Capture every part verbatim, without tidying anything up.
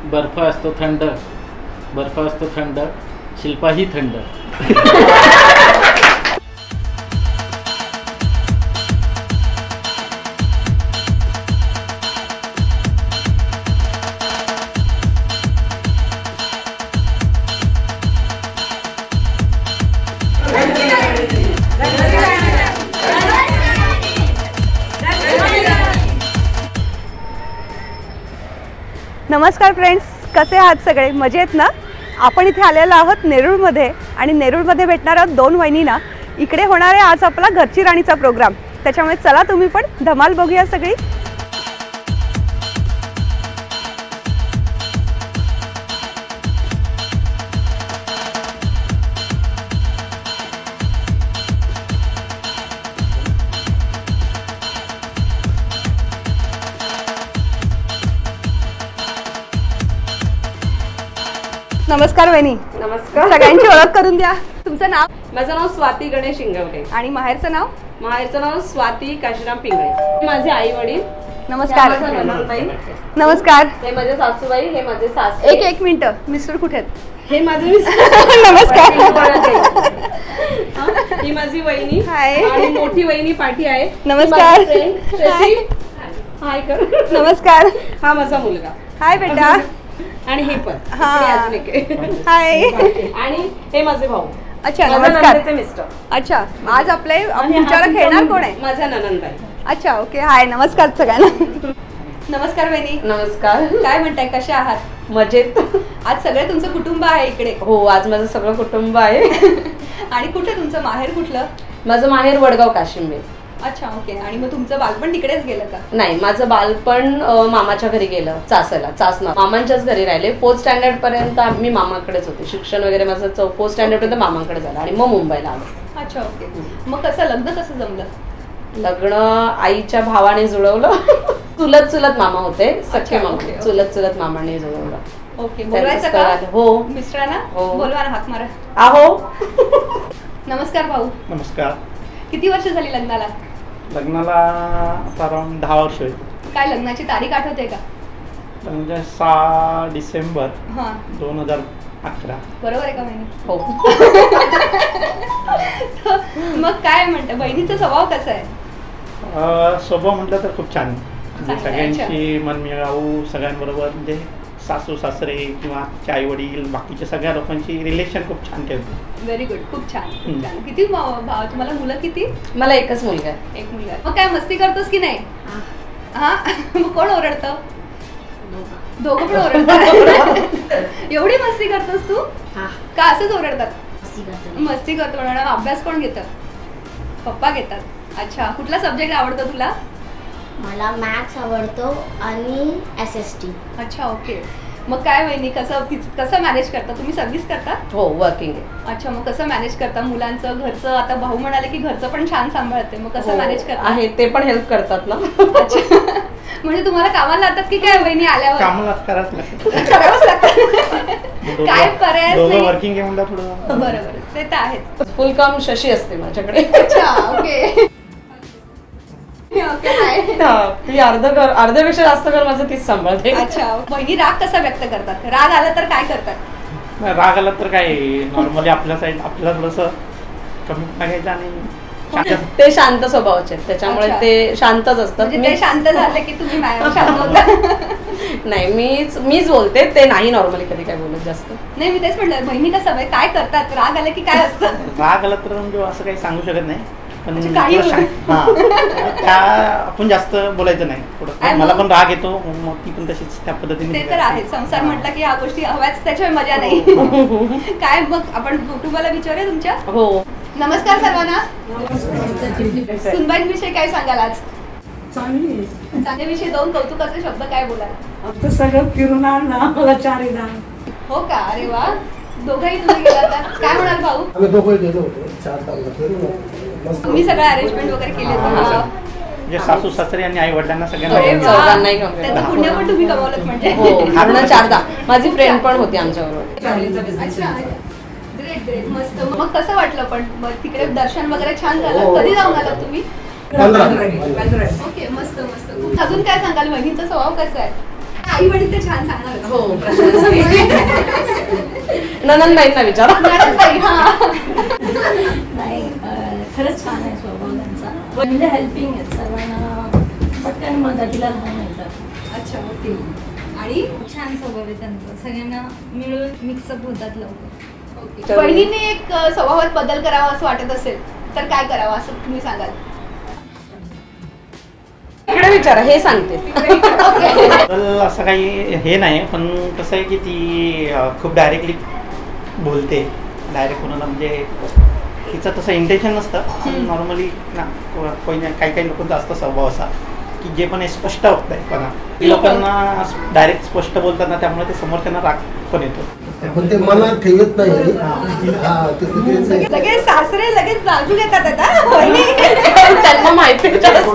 बर्फ असतो थंड, बर्फ असतो थंड, शिल्पा ही थंड. नमस्कार फ्रेंड्स, कसे आहात सगळे? मजेत ना? आपण इथे आलेलो आहोत नेरूळमध्ये आणि नेरूळमध्ये भेटणार आहोत दोन वहिनींना. इकडे होणार आहे आज आपला घरची राणीचा प्रोग्राम. त्याच्यामुळे चला तुम्ही पण धमाल बघूया सगळी. नमस्कार वहिनी. नमस्कार. सगळ्यांची ओळख करून द्या. तुमचं नाव? माझं नाव स्वाती गणेश इंगवले. आणि माहेरचं नाव? माहेरचं नाव स्वाती काशीराम पिंगळे. माझे आई वडील. नमस्कार. नमस्कार. हे माझे सासूबाई, हे माझे सासू. एक एक मिनिट, मिस्टर कुठे आहेत? हे माझे मिस्टर. नमस्कार. ही माझी वहिनी. हाय. आणि मोठी वहिनी पाठी आहे. नमस्कार. हाय कर. नमस्कार. हा माझा मुलगा. हाय बेटा. आणि हे पण हाय. आणि हे माझे भाऊ. अच्छा, नमस्कार. मिस्टर. अच्छा, आज आपले विचार खेळणार कोण आहे? माझा ननंदाई. अच्छा, ओके. हाय, नमस्कार सगळ्यांना. नमस्कार वहिनी. नमस्कार. काय म्हणताय, कशा आहात? मजेत. आज सगळे तुमचं कुटुंब आहे इकडे? हो, आज माझं सगळं कुटुंब आहे. आणि कुठे तुमचं माहेर कुठलं? माझं माहेर वडगाव काशिंबे. अच्छा, ओके. आणि मग तुमचं बालपण तिकडेच गेलं का? नाही, माझं बालपण मामाच्या घरी गेलं, चासला चासना. मामांच्याच घरी राहिले. फोर्थ स्टँडर्ड पर्यंत मी मामाकडेच होते. शिक्षण वगैरे माझं चौ फोर्थ स्टँडर्ड पर्यंत मामांकडे झालं आणि मग मुंबईला आलो. अच्छा, ओके. मग कसं लग्न कसं जमलं? लग्न आईच्या भावाने जुळवलं. चुलत चुलत मामा होते, सख्खे मामा. चुलत चुलत मामाने जुळवलं. ओके. बोलवायचं का? हो. मिस्टरांना बोलवा ना, हाक मारा. आहो. नमस्कार भाऊ. नमस्कार. किती वर्ष झाली लग्नाला? लग्नाला आता अराउंड दहा वर्ष होईल. काय लग्नाची तारीख आठवते का? म्हणजे सहा डिसेंबर हा दोन हजार अकरा. बरोबर आहे का बहिणी? हो. मग काय म्हणतं, बहिणीचा स्वभाव कसा आहे? स्वभाव म्हटलं तर खूप छान. म्हणजे सगळ्यांची मनमिळावू, सगळ्यांबरोबर म्हणजे सासू सासरे किंवा आई वडील बाकीच्या सगळ्या लोकांची रिलेशन खूप छान ठेवते. Very good. खूप छान. किती तुम्हाला मुलं किती? मला एकच मुलगा आहे. एक मुलगा. मग काय मस्ती करतोस की नाही? हा. मग कोण ओरडतं? दोघं पण ओरडतात. एवढी मस्ती करतोस तू? का असंच ओरडतात? मस्ती करतो म्हणून. अभ्यास कोण घेतं? पप्पा घेतात. अच्छा, कुठला सब्जेक्ट आवडतो तुला? मला मॅथ्स आवडतो आणि एस एस टी. अच्छा, ओके. मग काय वहिनी, कसं कसं मॅनेज करता तुम्ही? सर्व्हिस करता? हो, वर्किंग आहे. अच्छा, मग कसं मॅनेज करता मुलांचं, घरचं? आता भाऊ म्हणाले की घरचं पण छान सांभाळते, मग कसं मॅनेज करता? आहे, ते पण हेल्प करतात ना. म्हणजे तुम्हाला कामाला लागतात की काय वहिनी आल्यावर? कामाला करावंच लागतं. करावंच लागतं. काय पर्याय नाही. वर्किंग आहे म्हणलं थोडं. बरोबर, ते तर आहे. फुल काम शशी असते माझ्याकडे. अच्छा, ओके. ती अर्ध कर अर्ध्यापेक्षा जास्त कर माझं तीच सांभाळते. अच्छा, बहिणी राग कसा व्यक्त करतात? राग आला तर काय करतात? राग आला तर काय, नॉर्मली आपल्या साईड आपल्याला थोडस कमी टाकायचं आणि ते शांत स्वभावाचे आहेत, त्याच्यामुळे ते शांतच असतात. ते शांत झाले की तुम्ही शांत होता? नाही, मीच मीच बोलते, ते नाही नॉर्मली कधी काय बोलत जास्त. नाही, मी तेच म्हटलं, बहिणी कसं काय करतात? राग आला की काय असतं? राग आला तर म्हणजे असं काही सांगू शकत नाही, पण त्या आपण जास्त बोलायचं नाही. मला पण राग येतो, मग ती पण तशीच त्या पद्धतीने. ते तर आहे. संसार म्हटलं की ह्या गोष्टी हव्याच, त्याच्यावर मजा नाही. काय मग आपण कुटुंबाला विचारूया तुमच्या? हो. नमस्कार सर्वांना. सुनबाईंविषयी काय सांगाल आज? चांगल्याविषयी दोन कौतुकाचे शब्द काय बोलाल? सगळं फिरून आणला मला चारदा. हो का? अरे वा. दोघंही तुम्ही गेला. काय म्हणाल भाऊ? आम्ही दोघंही गेलो होतो. चार तारखेला फिरून तुम्ही सगळं अरेंजमेंट वगैरे केले होते? म्हणजे सासू सासरे आणि आई वडिलांना सगळ्यांना त्याचं पुण्य पण तुम्ही कमावलं म्हणजे. हो, चारदा. माझी फ्रेंड पण होती आमच्याबरोबर. अच्छा, ग्रेट ग्रेट, मस्त. मग कसं वाटलं पण तिकडे? दर्शन वगैरे छान झालं? कधी जाऊन आलात तुम्ही? पंधरा. ओके, मस्त मस्त. अजून काय सांगाल? बहिणीचा स्वभाव कसा आहे? आई वडील ते छान सांगणार. हो ननंद बाईंना विचारा. नाही खरंच छान आहे स्वभाव त्यांचा, म्हणजे हेल्पिंग आहे सर्वांना, पटकन मदतीला धावून येतात. अच्छा ओके. आणि छान स्वभाव आहे त्यांचा, सगळ्यांना मिळून मिक्सअप होतात लवकर. ओके. बहिणीने एक अ, स्वभावात बदल करावा असं वाटत असेल तर काय करावं असं तुम्ही सांगाल? इकडे विचारा, हे सांगते. तर असं काही हे नाही, पण कसं आहे की ती अं, खूप डायरेक्टली बोलते. डायरेक्ट कोणाला म्हणजे तिचं तसं इंटेन्शन नसतं. नॉर्मली ना को- कोणी काही काही लोकांचा असतो स्वभाव असा की जे पण हे स्पष्ट होत आहे पण लोकांना डायरेक्ट स्पष्ट बोलतात ना, त्यामुळे ते समोर त्यांना राग पण येतो. पण ते मनात ठेवत नाही. हा ते ते- लगेच सासरे लगेच बाजू घेतात आता. बहिणी त्यांना माहिती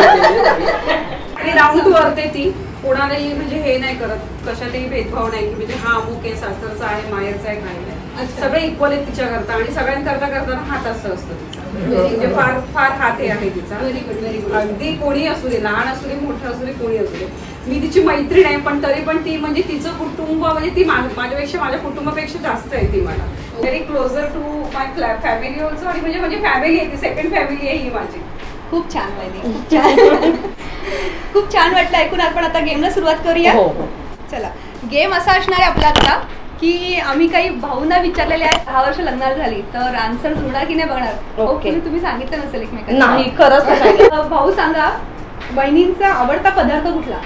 आणि राऊंड टू अर्थ आहे ती, कोणालाही म्हणजे हे नाही करत, कशातही भेदभाव नाही की म्हणजे हा अमुक आहे, सासरचा आहे, माहेरचा आहे, काही नाही. सगळे इक्वल आहेत तिच्या करता, आणि सगळ्यांकरता करताना हात असं असतं तिचा, म्हणजे फार फार हात हे आहे तिचा. Very good very good. अगदी कोणी असू दे, लहान असू दे, मोठं असू दे, कोणी असू दे. मी तिची मैत्रीण आहे, पण तरी पण ती म्हणजे तिचं कुटुंब म्हणजे ती मा- माझ्यापेक्षा माझ्या कुटुंबापेक्षा जास्त आहे ती मला. Very closer to my family also, आणि म्हणजे म्हणजे फॅमिली आहे ती, सेकंड फॅमिली आहे ही माझी. खूप छान बहिणी, खूप छान. खूप छान वाटलं ऐकून. आपण आता गेमला सुरुवात करूया. हो हो. चला, गेम असा असणार आहे आपला आता की आम्ही काही भाऊंना विचारलेले आहेत, दहा वर्ष लग्नाला झाली तर आन्सर जुळणार की नाही बघणार. ओके. Hopefully तुम्ही सांगितलं नसेल एकमेकांना. नाही खरंच नाही सांगितलं. अ, भाऊ सांगा, बहिणींचा आवडता पदार्थ कुठला?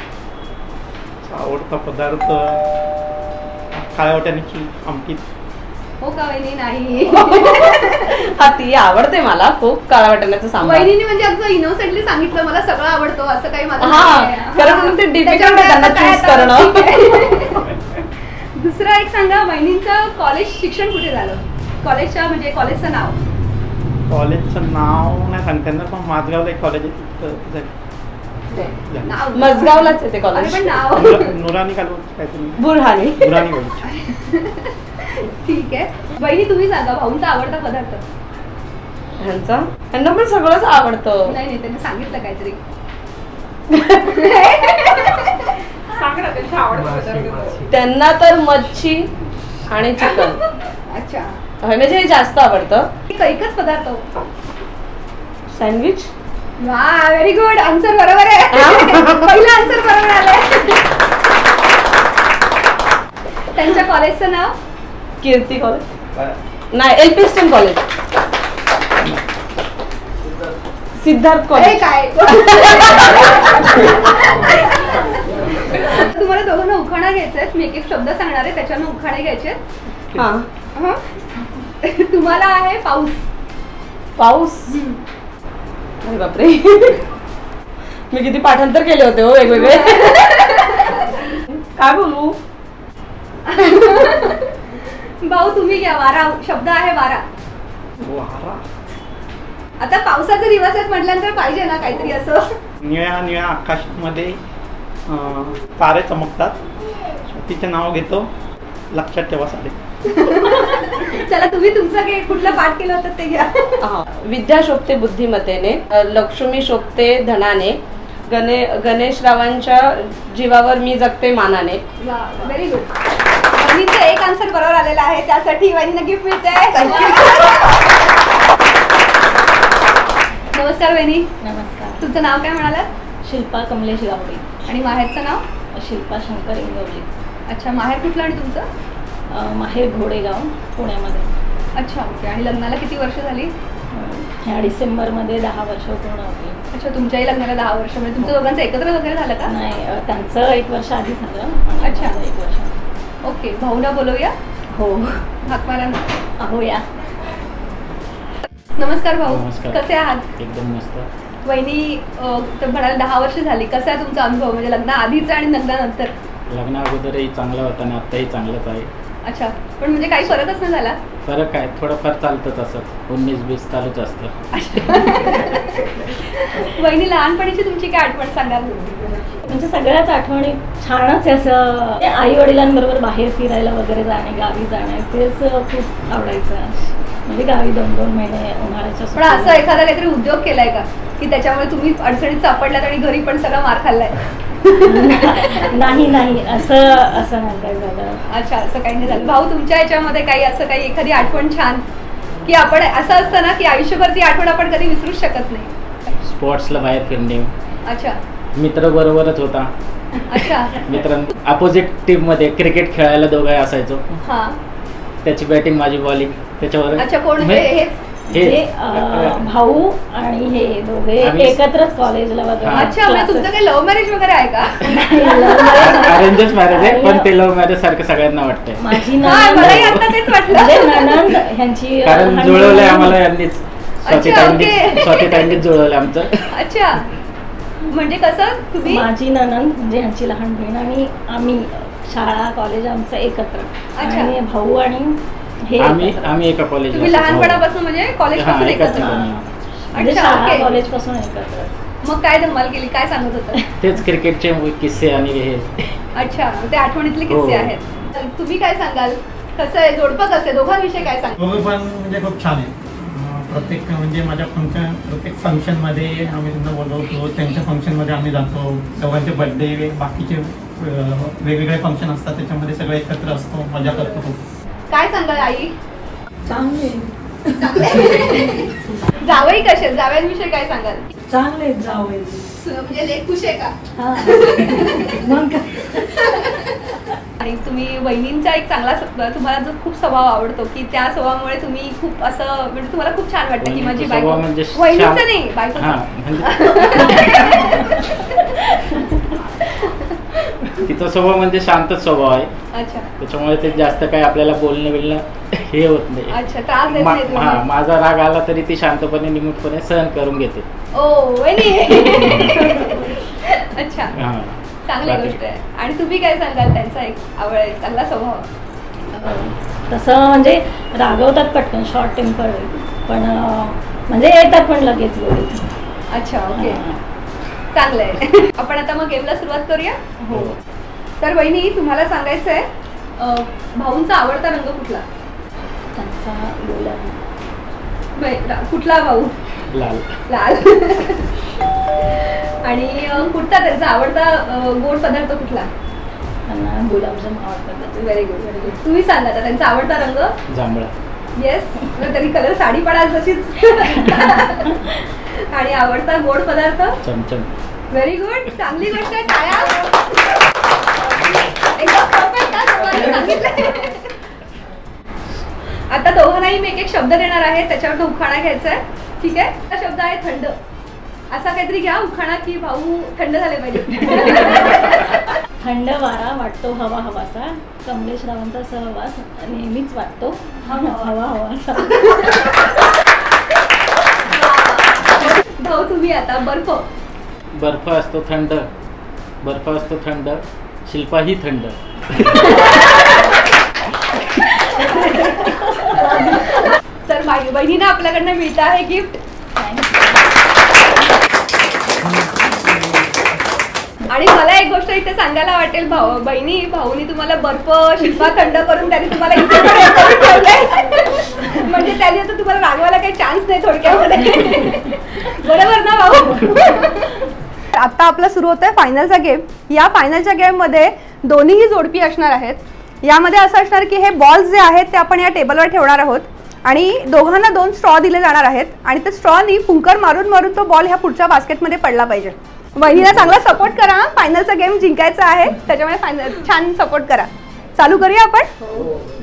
आवडता पदार्थ काळ्या वाटाण्याची आमटी. हो का वहिनी? नाही. हा ती आवडते मला खूप, काळा वाटाण्याचं सांबार. वहिनीने म्हणजे अगदी इनोसेंटली सांगितलं मला सगळं आवडतं असं काही माझं हा, नाही आहे. खरं म्हणून ते difficult त्याच्यामुळे आहे त्यांना आता काय choose आता, करणं. ठीक आहे. दुसरं एक सांगा, वहिनींचं कॉलेज शिक्षण कुठे झालं? कॉलेजच्या म्हणजे कॉलेजचं नाव. कॉलेजचं नाव नाही सांगता येणार, पण माझगावला एक कॉलेज आहे तिथं तिथं नाव मजगावलाच आहे ते अरे कॉलेज. पण नाव. नुरा- नुरानी कॉलेज काहीतरी बुरहानी. नुरानी कॉलेज. ठीक आहे. बहिणी तुम्ही सांगा, भाऊंचा आवडता पदार्थ. ह्यांचा ह्यांना पण सगळंच आवडतं. नाही नाही त्यांनी सांगितलं काहीतरी. सांग ना त्यांचा आवडता पदार्थ. त्यांना तर मच्छी आणि चिकन अच्छा, म्हणजे हे जास्त आवडतं. एक एकच पदार्थ. सँडविच. वा, व्हेरी गुड. आन्सर बरोबर आहे. पहिला आन्सर बरोबर आलाय. त्यांच्या कॉलेजचं नाव? कीर्ती कॉलेज नाही, एलपिस्टन कॉलेज. सिद्धार्थ अरे कॉलेज. काय तुम्हाला दोघांना उखाणा घ्यायचा. मी एक एक शब्द सांगणार आहे, त्याच्यानं उखाणे घ्यायचे. हा. हं? तुम्हाला आहे पाऊस. पाऊस. अरे बापरे, मी किती पाठांतर केले होते हो वेगवेगळे. काय बोलू? भाऊ तुम्ही घ्या. वारा शब्द आहे, वारा. वारा. आता पावसाचे दिवस आहेत म्हटल्यानंतर पाहिजे ना काहीतरी असं. निळ्या निळ्या आकाशामध्ये अं, तारे चमकतात. तिचे नाव घेतो, लक्षात ठेवा सारे. चला, तुम्ही तुमचं काही कुठलं पाठ केलं होतं ते घ्या. हा. विद्या शोभते बुद्धिमत्तेने, लक्ष्मी शोभते धनाने, गणे गणेशरावांच्या जीवावर मी जगते मानाने. Very good. वहिनीचं एक आन्सर बरोबर आलेला आहे, त्यासाठी वहिनीला गिफ्ट मिळते. नमस्कार वहिनी. नमस्कार. तुमचं नाव काय म्हणालात? शिल्पा कमलेश गावडे. आणि माहेरचं नाव? शिल्पा शंकर इंगवले. अच्छा, माहेर कुठलं आणि तुमचं? अं, माहेर घोडेगाव पुण्यामध्ये. अच्छा ओके. आणि लग्नाला किती वर्ष झाली? अं, ह्या डिसेंबरमध्ये दहा वर्ष पूर्ण होती. अच्छा, तुमच्याही लग्नाला दहा वर्ष. म्हणजे तुमचं दोघांचं एकत्र वगैरे झालं का? नाही, अं, त्यांचं एक वर्ष आधी झालं आणि अच्छा. माझं एक वर्ष. ओके. भाऊला बोलवूया. हो. हाक मारा ना. अहो या. नमस्कार भाऊ. नमस्कार. कसे आहात? एकदम मस्त. वहिनी अ, तर म्हणाल दहा वर्ष झाली. कसा आहे तुमचा अनुभव म्हणजे लग्न आधीचा आणि लग्नानंतर? लग्ना अगोदरही चांगला होता आणि आत्ताही चांगलंच आहे. अच्छा, पण म्हणजे काही फरकच नाही झाला? फरक आहे, थोडंफार चालतंच असं, उन्नीस बीस चालूच असतं. वहिनी लहानपणीची तुमची काय आठवण सांगाल? म्हणजे सगळ्याच आठवणी छानच आहे. असं आई वडिलांबरोबर बाहेर फिरायला वगैरे जाणे, गावी जाणे, तेच खूप आवडायचं. म्हणजे गावी दोन दोन महिने उन्हाळ्याच्या पण असं एखादा काहीतरी उद्योग केलाय का की त्याच्यामुळे तुम्ही अडचणीत सापडल्यात आणि घरी पण सगळा मार खाल्लाय? नाही नाही असं असं नाही काय झालं. अच्छा, असं काही नाही झालं. भाऊ, तुमच्या याच्यामध्ये काही असं काही एखादी आठवण छान, की आपण असं असतं ना की आयुष्यभर ती आठवण आपण कधी विसरूच शकत नाही? स्पोर्ट्सला बाहेर फिरणे. अच्छा. मित्र बरोबरच होता. अच्छा. मित्रां अपोजिट टीम मध्ये क्रिकेट खेळायला दोघे असायचो. हा. त्याची बॅटिंग माझी बॉलिंग त्याच्यावर. अच्छा, कोण हे हे अं, भाऊ आणि हे दोघे आम्ही- एकत्रच कॉलेजला वगैरे. अच्छा, म्हणजे तुमचं काही लव्ह मॅरेज वगैरे आहे का? अरेंजच मॅरेज आहे, पण ते लव्ह मॅरेज सारखं सगळ्यांना वाटतंय. माझी हा, मलाही आता तेच वाटलं. म्हणजे नणंद ह्यांची कारण लहान जुळवलंय मुलं- आम्हाला यांनीच. स्वाती अच्छा, ताईंनीच ओके. स्वाती ताईंनीच जुळवलंय आमचं. अच्छा, म्हणजे कसं तुम्ही? माझी नणंद म्हणजे ह्यांची लहान बहीण आणि आम्ही शाळा कॉलेज आमचं एकत्र. अच्छा. आणि भाऊ आणि हे आम्ही एकत्र. आम्ही एका कॉलेजला तुम्ही लहानपणापासून म्हणजे कॉलेज हा, पासून एकाच एकत्र? ठिकाणी. म्हणजे अच्छा, शाळा ओके. कॉलेज पासून एकत्र. मग काय धमाल केली, काय सांगत होतं? तेच क्रिकेटचे किस्से आणि हे. अच्छा, ते आठवणीतले हो. किस्से आहेत. तर तुम्ही काय सांगाल, कसं आहे जोडपं, कसं आहे दोघांविषयी काय सांगाल? दोघं पण म्हणजे खूप छान आहे. अं, प्रत्येक म्हणजे माझ्या फंक्शन प्रत्येक फंक्शनमध्ये आम्ही त्यांना बोलवतो, त्यांच्या फंक्शनमध्ये आम्ही जातो. दोघांचे बर्थडे, बाकीचे अं, वेगवेगळे फंक्शन असतात, त्याच्यामध्ये सगळे एकत्र असतो, मजा करतो खूप. काय सांगाल आई? चांगले जावई कसे, जावयांविषयी काय सांगाल? चांगले जावई. म्हणजे लेक खुश आहे का? मग काय. आणि तुम्ही वहिनींचा एक चांगला स- तुम्हाला जो खूप स्वभाव आवडतो, की त्या स्वभावामुळे तुम्ही खूप असं म्हणजे तुम्हाला खूप छान वाटतं की माझी वहिनीचा बायको. स्वभाव म्हणजे वहिनीचं शांत- नाही, बायकोचं. हा, म्हणजे तिचा स्वभाव म्हणजे शांतच स्वभाव आहे. अच्छा. त्याच्यामुळे ते जास्त काही आपल्याला बोलणं बिलणं हे होत नाही. अच्छा, त्रास देत मा- नाही तुम्ही? हा, माझा राग आला तरी ती शांतपणे निमूटपणे सहन करून घेते. ओ वहिनी. अच्छा, हा. चांगली बाकी- गोष्ट आहे. आणि तुम्ही काय सांगाल, त्यांचा एक आवड आहे, चांगला स्वभाव? तसं म्हणजे रागवतात पटकन, शॉर्ट टेम्पर, पण अं, म्हणजे येतात पण लगेच लगेच. अच्छा, ओके, चांगलं आहे. आपण आता मग गेमला सुरुवात करूया. हो. तर वहिनी, तुम्हाला सांगायचं आहे, अं, भाऊंचा आवडता रंग कुठला? त्यांचा गुलाब. बाई, रा- कुठला भाऊ? लाल. लाल. आणि अं, कुठला त्यांचा आवडता अं, गोड पदार्थ कुठला? त्यांना गुलाबजाम आवडतात. Very good, very good. तुम्ही सांगा आता, त्यांचा आवडता रंग? जांभळा. येस, तरी कलर साडी पडाल तशीच. आणि आवडता गोड पदार्थ? चमचम. व्हेरी गुड, चांगली गोष्ट आहे. टाळ्या. एकदम perfect हा, दोघांनी सांगितलंय. आता दोघांनाही मी एक एक शब्द देणार आहे, त्याच्यावर उखाणा घ्यायचा आहे. ठीक आहे? हा शब्द आहे थंड. असा काहीतरी घ्या उखाणा की भाऊ थंड झाले पाहिजे. थंड वारा वाटतो हवा हवासा, कमलेश रावांचा सहवास नेहमीच वाटतो हवा हवा हवासा. भाऊ, तुम्ही आता बर्फ. बर्फ असतो थंड, बर्फ असतो थंड, शिल्पा ही थंड. तर बाई- बहिणीनं आपल्याकडनं मिळतं आहे गिफ्ट. आणि मला एक गोष्ट इथे सांगायला वाटेल, भाऊ बहिणी भाऊनी तुम्हाला बर्फ शिल्पा थंड करून त्यांनी तुम्हाला इथे पण हे करून ठेवलंय. म्हणजे त्यांनी आता तुम्हाला रागवायला काही चान्स नाही थोडक्यामध्ये. बरोबर ना भाऊ? आता आपला सुरू होत आहे फायनलचा गेम. या फायनलच्या गेममध्ये दोन्हीही जोडपी असणार आहेत. यामध्ये असं असणार की हे बॉल्स जे आहेत ते आपण या टेबलवर ठेवणार आहोत आणि दोघांना दोन स्ट्रॉ दिले जाणार आहेत आणि त्या स्ट्रॉनी फुंकर मारून मारून तो बॉल ह्या पुढच्या बास्केटमध्ये पडला पाहिजे. वहिनीला चांगला सपोर्ट करा, फायनलचा गेम जिंकायचा आहे, त्याच्यामुळे फायनल छान सपोर्ट करा. चालू करूया आपण.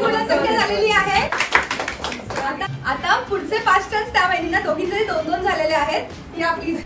पूर्ण संख्या झालेली आहे. आता आता पुढचे पाच टर्न्स त्या वहिनींना दोघींचे दोन दोन झालेले आहेत. या प्लीज.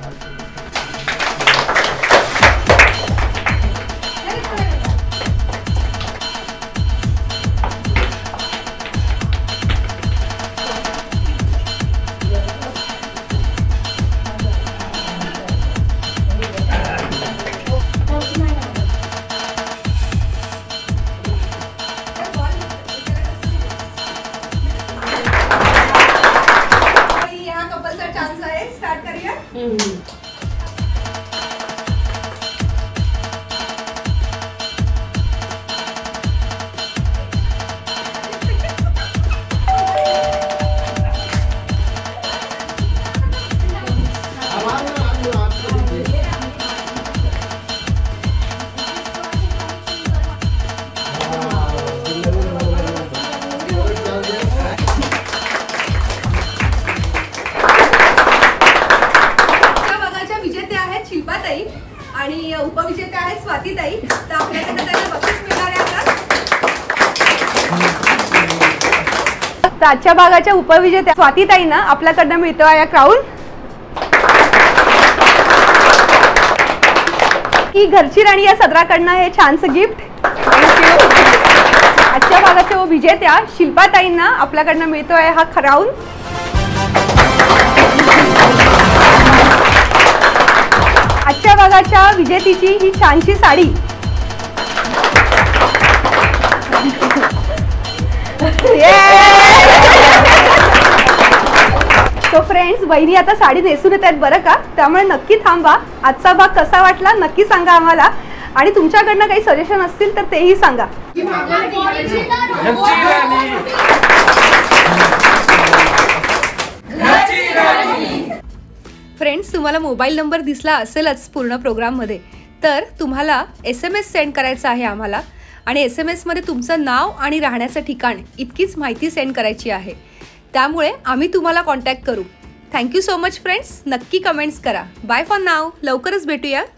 आणि उपविजेत्या आहेत स्वातीताई. तर आपल्याकडे त्यांना बक्षीस मिळणार आहे आता. तर आजच्या भागाच्या उपविजेत्या स्वातीताईंना आपल्याकडनं मिळतो आहे क्राऊन. ही घरची राणी या सदराकडनं हे छानसं गिफ्ट. आजच्या भागाच्या विजेत्या शिल्पाताईंना आपल्याकडनं मिळतो आहे हा क्राऊन. आजच्या भागाच्या विजेतीची ही छानशी साडी. तो फ्रेंड्स, बहिणी आता साडी नेसून येत आहेत बरं का, त्यामुळे नक्की थांबा. आजचा भाग कसा वाटला नक्की सांगा आम्हाला, आणि तुमच्याकडनं काही सजेशन असतील तर तेही सांगा. फ्रेंड्स, तुम्हाला मोबाईल नंबर दिसला असेलच पूर्ण प्रोग्राममध्ये, तर तुम्हाला एस एम एस सेंड करायचा आहे आम्हाला, आणि एस एम एसमध्ये तुमचं नाव आणि राहण्याचं ठिकाण इतकीच माहिती सेंड करायची आहे. त्यामुळे आम्ही तुम्हाला कॉन्टॅक्ट करू. Thank you so much friends. नक्की कमेंट्स करा. Bye for now. लवकरच भेटूया.